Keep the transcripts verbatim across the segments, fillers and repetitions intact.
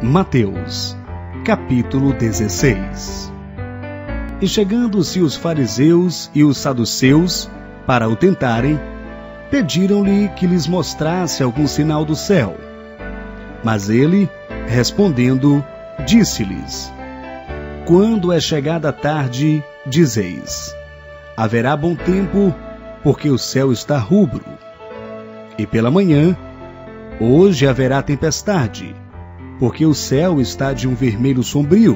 Mateus, capítulo dezesseis. E chegando-se os fariseus e os saduceus, para o tentarem, pediram-lhe que lhes mostrasse algum sinal do céu. Mas ele, respondendo, disse-lhes: Quando é chegada a tarde, dizeis: haverá bom tempo, porque o céu está rubro. E pela manhã, hoje haverá tempestade, porque o céu está de um vermelho sombrio.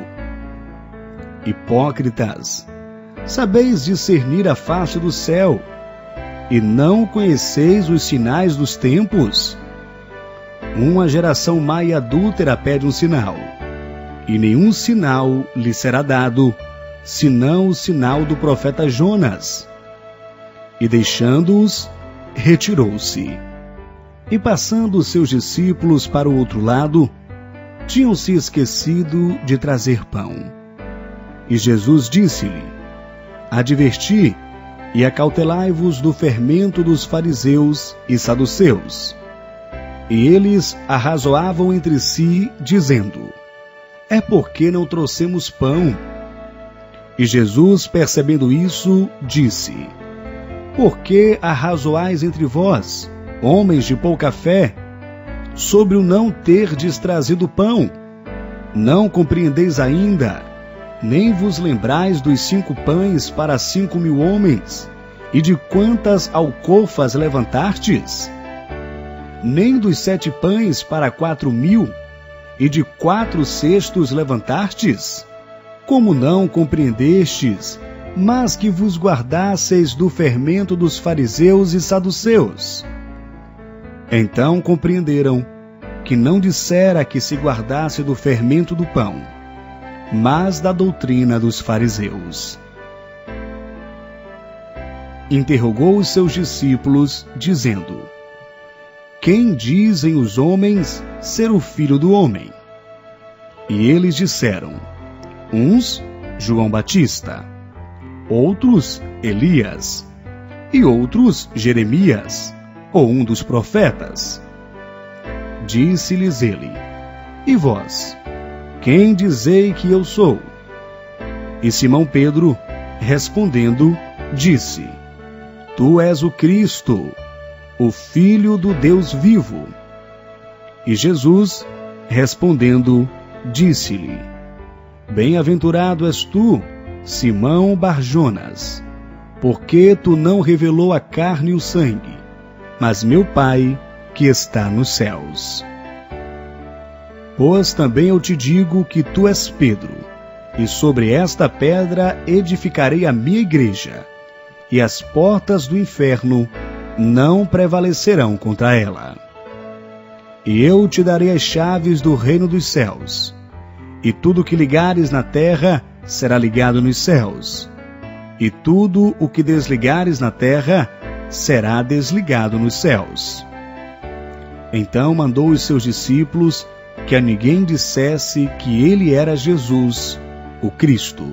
Hipócritas, sabeis discernir a face do céu, e não conheceis os sinais dos tempos? Uma geração má e adúltera pede um sinal, e nenhum sinal lhe será dado, senão o sinal do profeta Jonas. E deixando-os, retirou-se. E passando os seus discípulos para o outro lado, tinham-se esquecido de trazer pão. E Jesus disse-lhe: Adverti e acautelai-vos do fermento dos fariseus e saduceus. E eles arrazoavam entre si, dizendo: É porque não trouxemos pão. E Jesus, percebendo isso, disse: Por que arrazoais entre vós, homens de pouca fé, sobre o não terdes trazido pão? Não compreendeis ainda, nem vos lembrais dos cinco pães para cinco mil homens, e de quantas alcofas levantastes? Nem dos sete pães para quatro mil, e de quatro cestos levantastes? Como não compreendestes, mas que vos guardasseis do fermento dos fariseus e saduceus? Então compreenderam que não dissera que se guardasse do fermento do pão, mas da doutrina dos fariseus. Interrogou os seus discípulos, dizendo: Quem dizem os homens ser o Filho do Homem? E eles disseram: Uns, João Batista; outros, Elias; e outros, Jeremias, ou um dos profetas. Disse-lhes ele: E vós, quem dizei que eu sou? E Simão Pedro, respondendo, disse: Tu és o Cristo, o Filho do Deus vivo. E Jesus, respondendo, disse-lhe: Bem-aventurado és tu, Simão Barjonas, porque tu não revelou a carne e o sangue, mas meu Pai que está nos céus. Pois também eu te digo que tu és Pedro, e sobre esta pedra edificarei a minha igreja, e as portas do inferno não prevalecerão contra ela. E eu te darei as chaves do reino dos céus, e tudo que ligares na terra será ligado nos céus, e tudo o que desligares na terra será desligado nos céus. Então mandou os seus discípulos que a ninguém dissesse que ele era Jesus, o Cristo.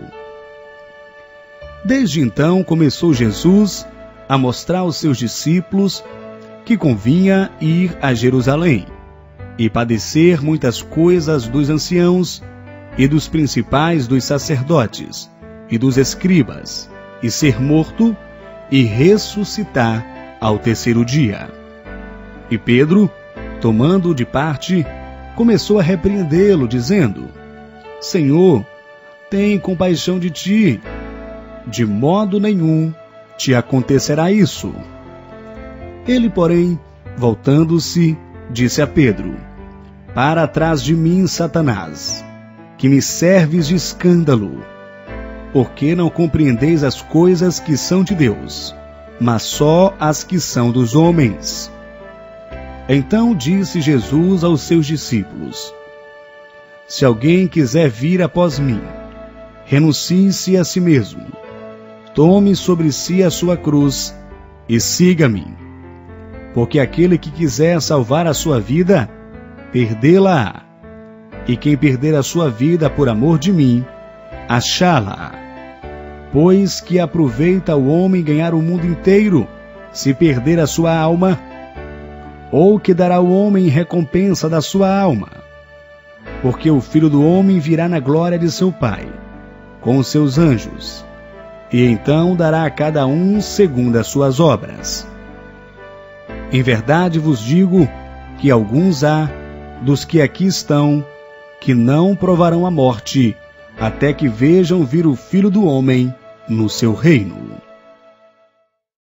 Desde então começou Jesus a mostrar aos seus discípulos que convinha ir a Jerusalém e padecer muitas coisas dos anciãos e dos principais dos sacerdotes e dos escribas, e ser morto e ressuscitar ao terceiro dia. E Pedro, tomando-o de parte, começou a repreendê-lo, dizendo: Senhor, tem compaixão de ti. De modo nenhum te acontecerá isso. Ele, porém, voltando-se, disse a Pedro: Para trás de mim, Satanás, que me serves de escândalo, porque não compreendeis as coisas que são de Deus, mas só as que são dos homens. Então disse Jesus aos seus discípulos: Se alguém quiser vir após mim, renuncie-se a si mesmo, tome sobre si a sua cruz e siga-me. Porque aquele que quiser salvar a sua vida, perdê-la-á, e quem perder a sua vida por amor de mim, achá-la-á. Pois que aproveita o homem ganhar o mundo inteiro, se perder a sua alma? Ou que dará o homem em recompensa da sua alma? porque o Filho do Homem virá na glória de seu Pai, com os seus anjos, e então dará a cada um segundo as suas obras. Em verdade vos digo que alguns há, dos que aqui estão, que não provarão a morte, até que vejam vir o Filho do Homem no seu reino.